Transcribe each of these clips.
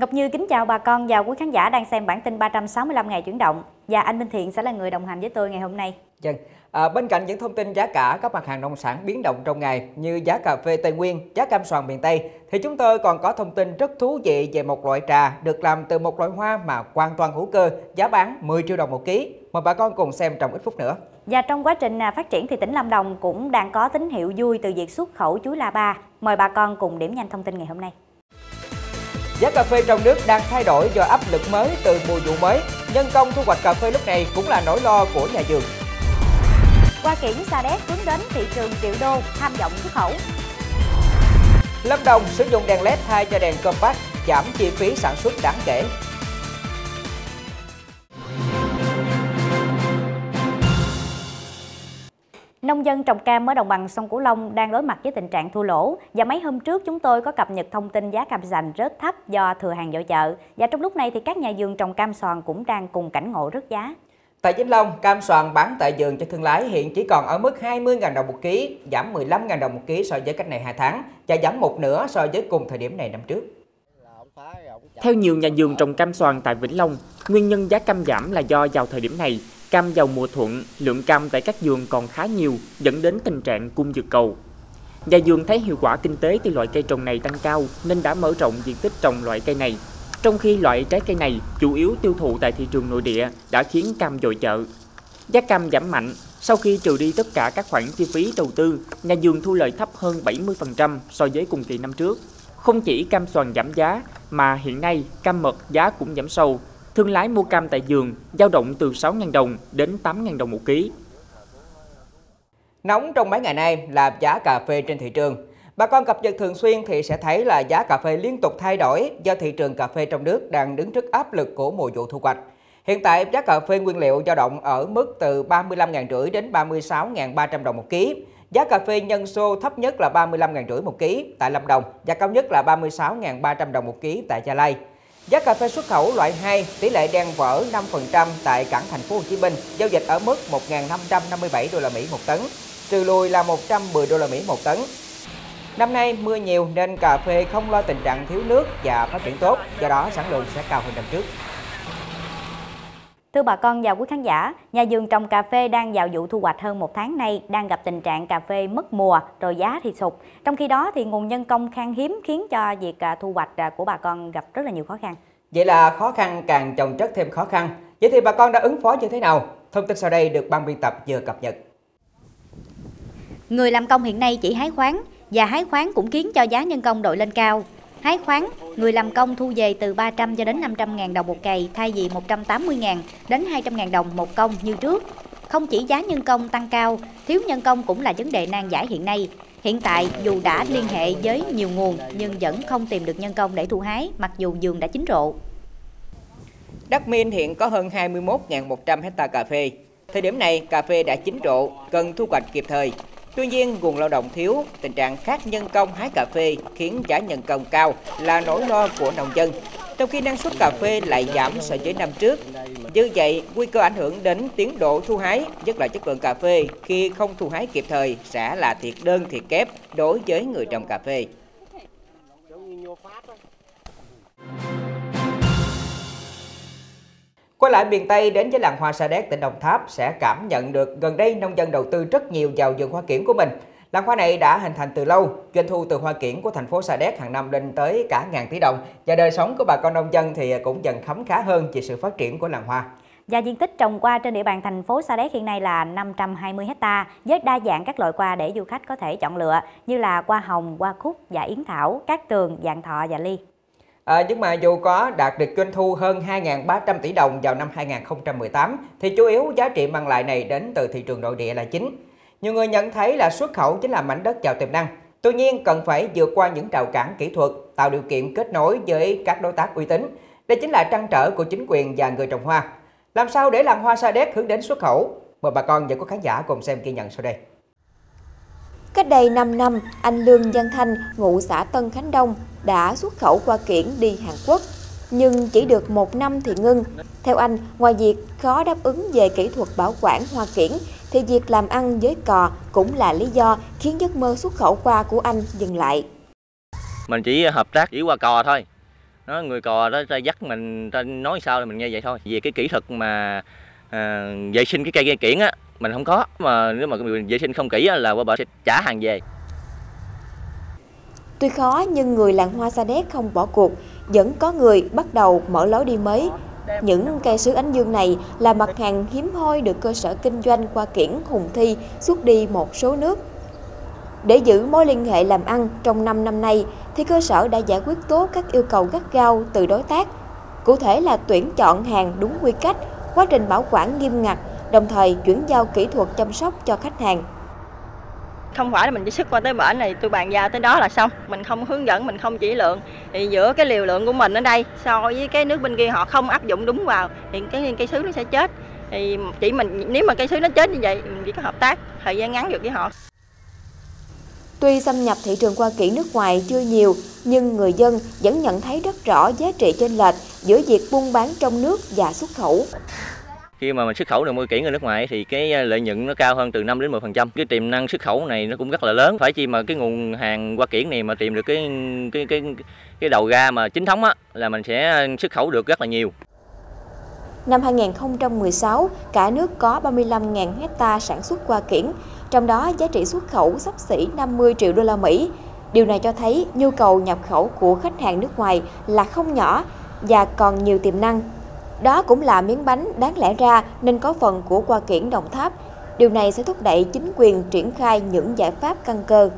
Ngọc Như kính chào bà con và quý khán giả đang xem bản tin 365 ngày chuyển động. Và anh Minh Thiện sẽ là người đồng hành với tôi ngày hôm nay. Vâng, bên cạnh những thông tin giá cả các mặt hàng nông sản biến động trong ngày như giá cà phê Tây Nguyên, giá cam xoàn miền Tây, thì chúng tôi còn có thông tin rất thú vị về một loại trà được làm từ một loại hoa mà hoàn toàn hữu cơ, giá bán 10 triệu đồng một ký. Mời bà con cùng xem trong ít phút nữa. Và trong quá trình phát triển thì tỉnh Lâm Đồng cũng đang có tín hiệu vui từ việc xuất khẩu chuối La Ba. Mời bà con cùng điểm nhanh thông tin ngày hôm nay. Giá cà phê trong nước đang thay đổi do áp lực mới từ mùa vụ mới. Nhân công thu hoạch cà phê lúc này cũng là nỗi lo của nhà vườn. Hoa kiển Sa Đéc hướng đến thị trường triệu đô, tham vọng xuất khẩu. Lâm Đồng sử dụng đèn LED thay cho đèn compact, giảm chi phí sản xuất đáng kể. Nông dân trồng cam ở đồng bằng sông Cửu Long đang đối mặt với tình trạng thua lỗ, và mấy hôm trước chúng tôi có cập nhật thông tin giá cam sành rất thấp do thừa hàng dội chợ. Và trong lúc này thì các nhà vườn trồng cam xoàn cũng đang cùng cảnh ngộ rớt giá. Tại Vĩnh Long, cam xoàn bán tại vườn cho thương lái hiện chỉ còn ở mức 20.000 đồng một ký, giảm 15.000 đồng một ký so với cách này 2 tháng và giảm một nửa so với cùng thời điểm này năm trước. Theo nhiều nhà vườn trồng cam xoàn tại Vĩnh Long, nguyên nhân giá cam giảm là do vào thời điểm này, cam vào mùa thuận, lượng cam tại các vườn còn khá nhiều, dẫn đến tình trạng cung vượt cầu. Nhà vườn thấy hiệu quả kinh tế từ loại cây trồng này tăng cao nên đã mở rộng diện tích trồng loại cây này. Trong khi loại trái cây này chủ yếu tiêu thụ tại thị trường nội địa đã khiến cam dội chợ. Giá cam giảm mạnh, sau khi trừ đi tất cả các khoản chi phí đầu tư, nhà vườn thu lợi thấp hơn 70% so với cùng kỳ năm trước. Không chỉ cam xoàn giảm giá, mà hiện nay cam mật giá cũng giảm sâu. Thương lái mua cam tại vườn dao động từ 6.000 đồng đến 8.000 đồng một ký. Nóng trong mấy ngày nay là giá cà phê trên thị trường. Bà con cập nhật thường xuyên thì sẽ thấy là giá cà phê liên tục thay đổi do thị trường cà phê trong nước đang đứng trước áp lực của mùa vụ thu hoạch. Hiện tại giá cà phê nguyên liệu dao động ở mức từ 35.500 đến 36.300 đồng một ký. Giá cà phê nhân xô thấp nhất là 35.500 một ký tại Lâm Đồng và cao nhất là 36.300 đồng một ký tại Gia Lai. Giá cà phê xuất khẩu loại 2 tỷ lệ đen vỡ 5% tại cảng Thành phố Hồ Chí Minh giao dịch ở mức 1.557 đô la Mỹ một tấn, trừ lùi là 110 đô la Mỹ một tấn. Năm nay mưa nhiều nên cà phê không lo tình trạng thiếu nước và phát triển tốt, do đó sản lượng sẽ cao hơn năm trước. Thưa bà con và quý khán giả, nhà vườn trồng cà phê đang vào vụ thu hoạch hơn 1 tháng nay đang gặp tình trạng cà phê mất mùa rồi giá thì sụt. Trong khi đó thì nguồn nhân công khan hiếm khiến cho việc thu hoạch của bà con gặp rất là nhiều khó khăn. Vậy là khó khăn càng chồng chất thêm khó khăn. Vậy thì bà con đã ứng phó như thế nào? Thông tin sau đây được ban biên tập vừa cập nhật. Người làm công hiện nay chỉ hái khoáng, và hái khoáng cũng khiến cho giá nhân công đội lên cao. Hái khoáng, người làm công thu về từ 300 cho đến 500.000 đồng một cày thay vì 180.000 đến 200.000 đồng một công như trước. Không chỉ giá nhân công tăng cao, thiếu nhân công cũng là vấn đề nan giải hiện nay. Hiện tại dù đã liên hệ với nhiều nguồn nhưng vẫn không tìm được nhân công để thu hái mặc dù vườn đã chín rộ. Đắc Minh hiện có hơn 21.100 hectare cà phê. Thời điểm này cà phê đã chín rộ, cần thu hoạch kịp thời. Tuy nhiên, nguồn lao động thiếu, tình trạng khác nhân công hái cà phê khiến giá nhân công cao là nỗi lo của nông dân. Trong khi năng suất cà phê lại giảm so với năm trước. Như vậy, nguy cơ ảnh hưởng đến tiến độ thu hái, nhất là chất lượng cà phê khi không thu hái kịp thời sẽ là thiệt đơn thiệt kép đối với người trồng cà phê. Quay lại miền Tây đến với làng hoa Sa Đéc tỉnh Đồng Tháp sẽ cảm nhận được gần đây nông dân đầu tư rất nhiều vào vườn hoa kiển của mình. Làng hoa này đã hình thành từ lâu, doanh thu từ hoa kiển của thành phố Sa Đéc hàng năm lên tới cả ngàn tỷ đồng và đời sống của bà con nông dân thì cũng dần khấm khá hơn vì sự phát triển của làng hoa. Và diện tích trồng hoa trên địa bàn thành phố Sa Đéc hiện nay là 520 hectare với đa dạng các loại hoa để du khách có thể chọn lựa như là hoa hồng, hoa cúc và yến thảo, cát tường, vạn thọ và ly. Nhưng mà dù có đạt được doanh thu hơn 2.300 tỷ đồng vào năm 2018 thì chủ yếu giá trị mang lại này đến từ thị trường nội địa là chính. Nhiều người nhận thấy là xuất khẩu chính là mảnh đất giàu tiềm năng. Tuy nhiên cần phải vượt qua những rào cản kỹ thuật, tạo điều kiện kết nối với các đối tác uy tín. Đây chính là trăn trở của chính quyền và người trồng hoa. Làm sao để làng hoa Sa Đéc hướng đến xuất khẩu? Mời bà con và quý khán giả cùng xem ghi nhận sau đây. Cách đây 5 năm, anh Lương Văn Thanh, ngụ xã Tân Khánh Đông, đã xuất khẩu hoa kiển đi Hàn Quốc. Nhưng chỉ được 1 năm thì ngưng. Theo anh, ngoài việc khó đáp ứng về kỹ thuật bảo quản hoa kiển, thì việc làm ăn với cò cũng là lý do khiến giấc mơ xuất khẩu hoa của anh dừng lại. Mình chỉ hợp tác với hoa cò thôi. Nó người cò đó ta dắt mình, ta nói sao là mình nghe vậy thôi. Về cái kỹ thuật mà vệ sinh cái cây kiển á mình không có, mà nếu mà vệ sinh không kỹ á, là qua bển sẽ trả hàng về. Tuy khó nhưng người làng hoa Sa Đéc không bỏ cuộc, vẫn có người bắt đầu mở lối đi mới. Những cây sứ Ánh Dương này là mặt hàng hiếm hoi được cơ sở kinh doanh hoa kiển Hùng Thi xuất đi một số nước. Để giữ mối liên hệ làm ăn trong 5 năm nay thì cơ sở đã giải quyết tốt các yêu cầu gắt gao từ đối tác. Cụ thể là tuyển chọn hàng đúng quy cách, quá trình bảo quản nghiêm ngặt, đồng thời chuyển giao kỹ thuật chăm sóc cho khách hàng. Không phải là mình chỉ xuất qua tới bển này tôi bàn giao tới đó là xong, mình không hướng dẫn, mình không chỉ lượng, thì giữa cái liều lượng của mình ở đây so với cái nước bên kia họ không áp dụng đúng vào thì cái cây sứ nó sẽ chết. Thì chỉ mình nếu mà cây sứ nó chết như vậy mình chỉ có hợp tác thời gian ngắn được với họ. Tuy xâm nhập thị trường hoa kiển nước ngoài chưa nhiều, nhưng người dân vẫn nhận thấy rất rõ giá trị chênh lệch giữa việc buôn bán trong nước và xuất khẩu. Khi mà mình xuất khẩu được hoa kiển ở nước ngoài thì cái lợi nhuận nó cao hơn từ 5 đến 10%. Cái tiềm năng xuất khẩu này nó cũng rất là lớn. Phải chi mà cái nguồn hàng hoa kiển này mà tìm được cái đầu ra mà chính thống á là mình sẽ xuất khẩu được rất là nhiều. Năm 2016, cả nước có 35.000 hecta sản xuất hoa kiển, trong đó giá trị xuất khẩu xấp xỉ 50 triệu đô la Mỹ. Điều này cho thấy nhu cầu nhập khẩu của khách hàng nước ngoài là không nhỏ và còn nhiều tiềm năng. Đó cũng là miếng bánh đáng lẽ ra nên có phần của hoa kiển Đồng Tháp. Điều này sẽ thúc đẩy chính quyền triển khai những giải pháp căn cơ.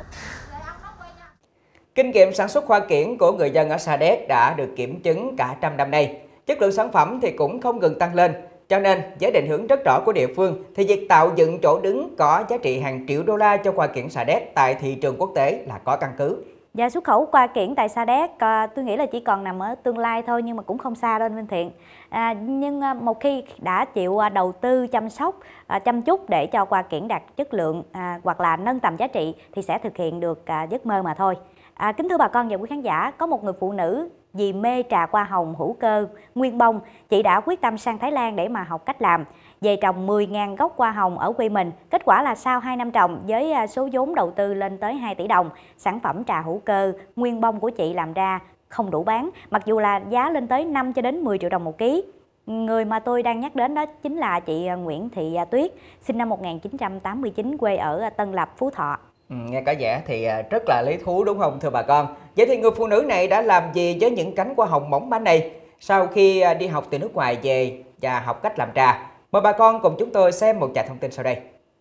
Kinh nghiệm sản xuất hoa kiển của người dân ở Sa Đéc đã được kiểm chứng cả trăm năm nay. Chất lượng sản phẩm thì cũng không ngừng tăng lên. Cho nên, với định hướng rất rõ của địa phương thì việc tạo dựng chỗ đứng có giá trị hàng triệu đô la cho hoa kiển Sa Đéc tại thị trường quốc tế là có căn cứ. Và xuất khẩu hoa kiển tại Sa Đéc tôi nghĩ là chỉ còn nằm ở tương lai thôi, nhưng mà cũng không xa đâu anh Minh Thiện. Nhưng một khi đã chịu đầu tư chăm sóc, chăm chút để cho hoa kiển đạt chất lượng hoặc là nâng tầm giá trị thì sẽ thực hiện được giấc mơ mà thôi. Kính thưa bà con và quý khán giả, có một người phụ nữ vì mê trà hoa hồng hữu cơ nguyên bông, chị đã quyết tâm sang Thái Lan để mà học cách làm. Về trồng 10.000 gốc hoa hồng ở quê mình. Kết quả là sau 2 năm trồng với số vốn đầu tư lên tới 2 tỷ đồng, sản phẩm trà hữu cơ nguyên bông của chị làm ra không đủ bán, mặc dù là giá lên tới 5 cho đến 10 triệu đồng một ký. Người mà tôi đang nhắc đến đó chính là chị Nguyễn Thị Tuyết, sinh năm 1989, quê ở Tân Lập, Phú Thọ. Nghe có vẻ thì rất là lý thú đúng không thưa bà con? Vậy thì người phụ nữ này đã làm gì với những cánh hoa hồng mỏng manh này sau khi đi học từ nước ngoài về và học cách làm trà? Mời bà con cùng chúng tôi xem một vài thông tin sau đây.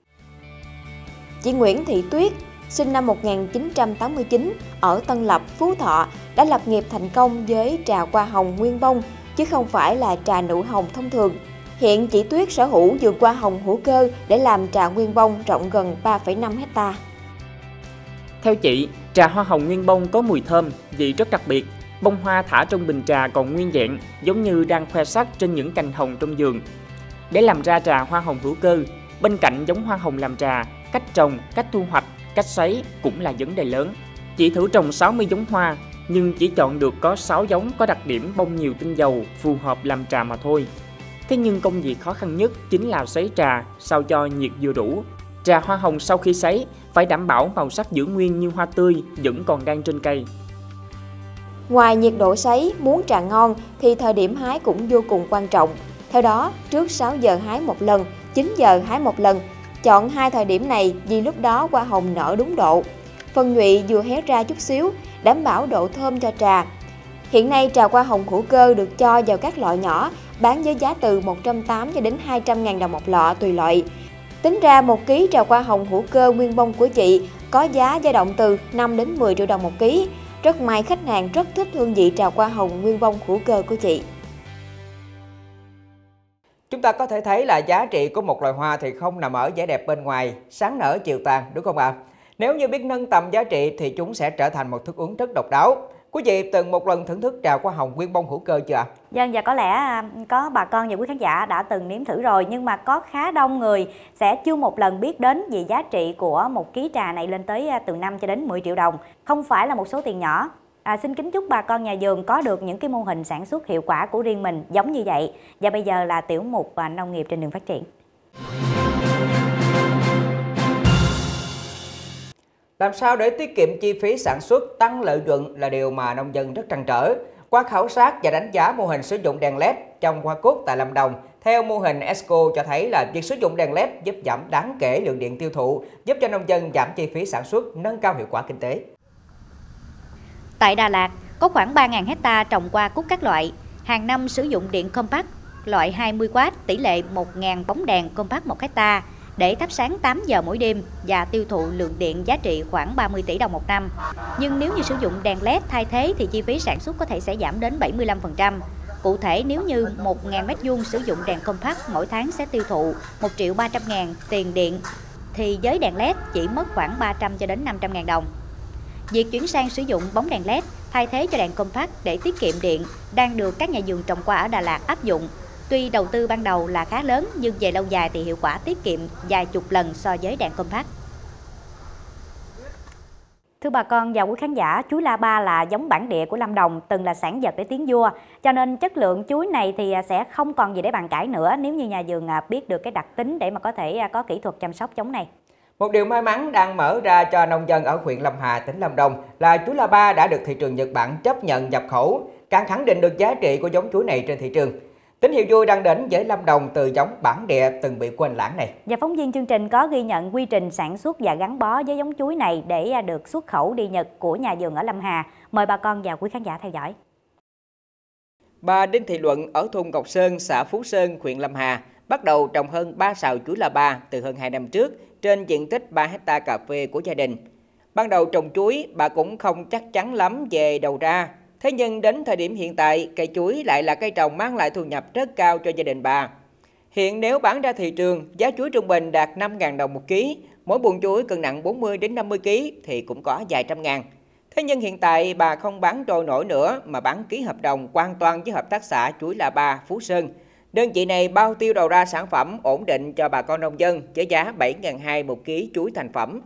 Chị Nguyễn Thị Tuyết, sinh năm 1989, ở Tân Lập, Phú Thọ, đã lập nghiệp thành công với trà hoa hồng nguyên bông, chứ không phải là trà nụ hồng thông thường. Hiện chị Tuyết sở hữu vườn hoa hồng hữu cơ để làm trà nguyên bông rộng gần 3,5 hectare. Theo chị, trà hoa hồng nguyên bông có mùi thơm, vị rất đặc biệt. Bông hoa thả trong bình trà còn nguyên vẹn, giống như đang khoe sắc trên những cành hồng trong vườn. Để làm ra trà hoa hồng hữu cơ, bên cạnh giống hoa hồng làm trà, cách trồng, cách thu hoạch, cách sấy cũng là vấn đề lớn. Chị thử trồng 60 giống hoa, nhưng chỉ chọn được có 6 giống có đặc điểm bông nhiều tinh dầu phù hợp làm trà mà thôi. Thế nhưng công việc khó khăn nhất chính là sấy trà sao cho nhiệt vừa đủ. Trà hoa hồng sau khi sấy phải đảm bảo màu sắc giữ nguyên như hoa tươi vẫn còn đang trên cây. Ngoài nhiệt độ sấy, muốn trà ngon thì thời điểm hái cũng vô cùng quan trọng. Theo đó, trước 6 giờ hái một lần, 9 giờ hái một lần. Chọn hai thời điểm này vì lúc đó hoa hồng nở đúng độ. Phần nhụy vừa hé ra chút xíu, đảm bảo độ thơm cho trà. Hiện nay trà hoa hồng hữu cơ được cho vào các lọ nhỏ, bán với giá từ 180 cho đến 200.000 đồng một lọ tùy loại. Tính ra 1 ký trà hoa hồng hữu cơ nguyên bông của chị có giá dao động từ 5 đến 10 triệu đồng một ký. Rất may khách hàng rất thích hương vị trà hoa hồng nguyên bông hữu cơ của chị. Chúng ta có thể thấy là giá trị của một loài hoa thì không nằm ở vẻ đẹp bên ngoài, sáng nở chiều tàn, đúng không ạ? Nếu như biết nâng tầm giá trị thì chúng sẽ trở thành một thức uống rất độc đáo. Quý vị từng một lần thưởng thức trà hoa hồng nguyên bông hữu cơ chưa ạ? Vâng, và có lẽ có bà con và quý khán giả đã từng nếm thử rồi, nhưng mà có khá đông người sẽ chưa một lần biết đến về giá trị của 1 ký trà này lên tới từ 5 cho đến 10 triệu đồng. Không phải là một số tiền nhỏ. Xin kính chúc bà con nhà vườn có được những cái mô hình sản xuất hiệu quả của riêng mình giống như vậy. Và bây giờ là tiểu mục nông nghiệp trên đường phát triển. Làm sao để tiết kiệm chi phí sản xuất, tăng lợi nhuận là điều mà nông dân rất trăn trở. Qua khảo sát và đánh giá mô hình sử dụng đèn LED trong hoa cúc tại Lâm Đồng, theo mô hình ESCO cho thấy là việc sử dụng đèn LED giúp giảm đáng kể lượng điện tiêu thụ, giúp cho nông dân giảm chi phí sản xuất, nâng cao hiệu quả kinh tế. Tại Đà Lạt, có khoảng 3.000 hectare trồng hoa cúc các loại, hàng năm sử dụng điện compact loại 20W, tỷ lệ 1.000 bóng đèn compact 1 hectare để thắp sáng 8 giờ mỗi đêm và tiêu thụ lượng điện giá trị khoảng 30 tỷ đồng một năm. Nhưng nếu như sử dụng đèn LED thay thế thì chi phí sản xuất có thể sẽ giảm đến 75%. Cụ thể, nếu như 1.000 m² sử dụng đèn compact mỗi tháng sẽ tiêu thụ 1.300.000 tiền điện, thì với đèn LED chỉ mất khoảng 300 cho đến 500.000 đồng. Việc chuyển sang sử dụng bóng đèn LED thay thế cho đèn compact để tiết kiệm điện đang được các nhà vườn trồng hoa ở Đà Lạt áp dụng. Tuy đầu tư ban đầu là khá lớn nhưng về lâu dài thì hiệu quả tiết kiệm vài chục lần so với đèn compact. Thưa bà con và quý khán giả, chuối La Ba là giống bản địa của Lâm Đồng, từng là sản vật để tiến vua, cho nên chất lượng chuối này thì sẽ không còn gì để bàn cãi nữa nếu như nhà vườn biết được cái đặc tính để mà có thể có kỹ thuật chăm sóc giống này. Một điều may mắn đang mở ra cho nông dân ở huyện Lâm Hà, tỉnh Lâm Đồng là chuối La Ba đã được thị trường Nhật Bản chấp nhận nhập khẩu, càng khẳng định được giá trị của giống chuối này trên thị trường. Tín hiệu vui đang đến với Lâm Đồng từ giống bản địa từng bị quên lãng này. Và phóng viên chương trình có ghi nhận quy trình sản xuất và gắn bó với giống chuối này để được xuất khẩu đi Nhật của nhà vườn ở Lâm Hà. Mời bà con và quý khán giả theo dõi. Bà Đinh Thị Luận ở thôn Ngọc Sơn, xã Phú Sơn, huyện Lâm Hà bắt đầu trồng hơn 3 sào chuối La Ba từ hơn 2 năm trước trên diện tích 3 hectare cà phê của gia đình. Ban đầu trồng chuối, bà cũng không chắc chắn lắm về đầu ra. Thế nhưng đến thời điểm hiện tại, cây chuối lại là cây trồng mang lại thu nhập rất cao cho gia đình bà. Hiện nếu bán ra thị trường, giá chuối trung bình đạt 5.000 đồng một ký, mỗi buồng chuối cân nặng 40 đến 50 kg thì cũng có vài trăm ngàn. Thế nhưng hiện tại bà không bán trôi nổi nữa mà bán ký hợp đồng hoàn toàn với hợp tác xã chuối La Ba Phú Sơn. Đơn vị này bao tiêu đầu ra sản phẩm ổn định cho bà con nông dân với giá 7.200 một ký chuối thành phẩm.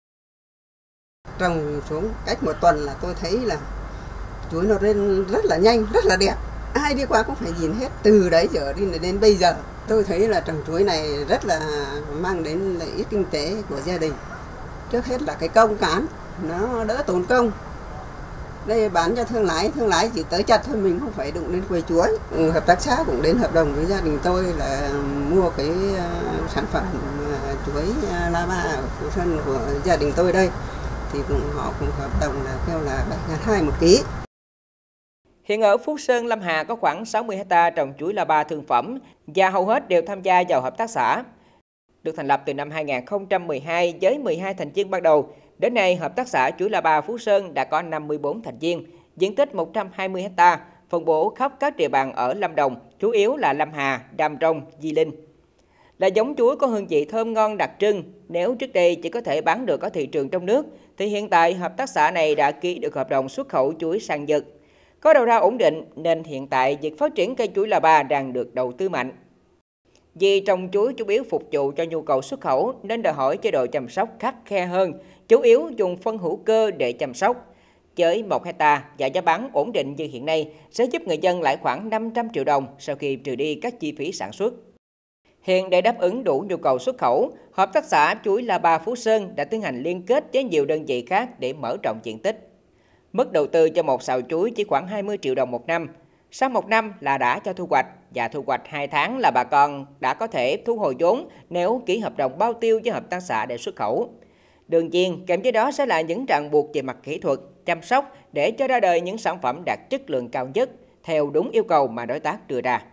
Trồng xuống cách một tuần là tôi thấy là chuối nó lên rất là nhanh, rất là đẹp. Ai đi qua cũng phải nhìn hết, từ đấy trở đi đến bây giờ. Tôi thấy là trồng chuối này rất là mang đến lợi ích kinh tế của gia đình. Trước hết là cái công cán, nó đỡ tốn công. Đây bán cho thương lái chỉ tới chặt thôi, mình không phải đụng đến quầy chuối. Hợp tác xã cũng đến hợp đồng với gia đình tôi là mua cái sản phẩm chuối La Ba ở Phú Sơn của gia đình tôi đây. Thì họ cùng hợp đồng là kêu là 7.200 một ký. Hiện ở Phú Sơn, Lâm Hà có khoảng 60 hectare trồng chuối La Ba thương phẩm và hầu hết đều tham gia vào hợp tác xã. Được thành lập từ năm 2012 với 12 thành viên ban đầu, đến nay hợp tác xã chuối La Ba Phú Sơn đã có 54 thành viên, diện tích 120 hectare, phân bố khắp các địa bàn ở Lâm Đồng, chủ yếu là Lâm Hà, Đam Rông, Di Linh. Là giống chuối có hương vị thơm ngon đặc trưng, nếu trước đây chỉ có thể bán được ở thị trường trong nước, thì hiện tại hợp tác xã này đã ký được hợp đồng xuất khẩu chuối sang Nhật. Có đầu ra ổn định nên hiện tại việc phát triển cây chuối La Ba đang được đầu tư mạnh. Vì trồng chuối chủ yếu phục vụ cho nhu cầu xuất khẩu nên đòi hỏi chế độ chăm sóc khắt khe hơn, chủ yếu dùng phân hữu cơ để chăm sóc. Với 1 hectare và giá bán ổn định như hiện nay sẽ giúp người dân lãi khoảng 500 triệu đồng sau khi trừ đi các chi phí sản xuất. Hiện để đáp ứng đủ nhu cầu xuất khẩu, hợp tác xã chuối La Ba Phú Sơn đã tiến hành liên kết với nhiều đơn vị khác để mở rộng diện tích. Mức đầu tư cho một sào chuối chỉ khoảng 20 triệu đồng một năm. Sau 1 năm là đã cho thu hoạch và thu hoạch 2 tháng là bà con đã có thể thu hồi vốn nếu ký hợp đồng bao tiêu với hợp tác xã để xuất khẩu. Đương nhiên, kèm với đó sẽ là những ràng buộc về mặt kỹ thuật, chăm sóc để cho ra đời những sản phẩm đạt chất lượng cao nhất theo đúng yêu cầu mà đối tác đưa ra.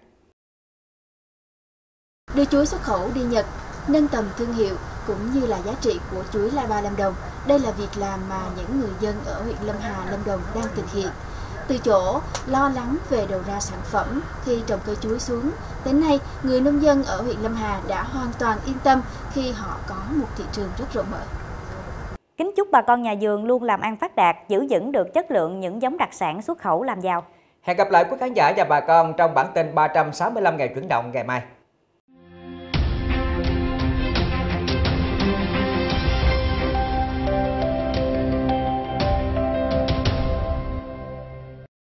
Đưa chuối xuất khẩu đi Nhật, nâng tầm thương hiệu cũng như là giá trị của chuối La Ba Lâm Đồng. Đây là việc làm mà những người dân ở huyện Lâm Hà, Lâm Đồng đang thực hiện. Từ chỗ lo lắng về đầu ra sản phẩm khi trồng cây chuối xuống, đến nay người nông dân ở huyện Lâm Hà đã hoàn toàn yên tâm khi họ có một thị trường rất rộng mở. Kính chúc bà con nhà vườn luôn làm ăn phát đạt, giữ vững được chất lượng những giống đặc sản xuất khẩu làm giàu. Hẹn gặp lại quý khán giả và bà con trong bản tin 365 ngày chuyển động ngày mai.